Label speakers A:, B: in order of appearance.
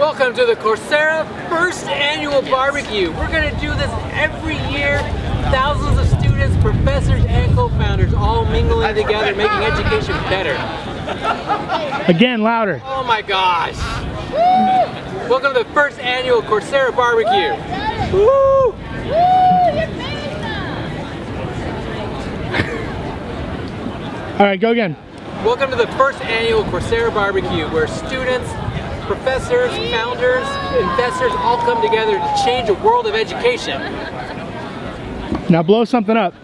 A: Welcome to the Coursera first annual barbecue. We're going to do this every year. Thousands of students, professors, and co-founders all mingling together, making education better.
B: Again, louder.
A: Oh my gosh. Welcome to the first annual Coursera barbecue. Woo!
B: All right, go again.
A: Welcome to the first annual Coursera barbecue, where students, professors, founders, investors all come together to change the world of education.
B: Now blow something up.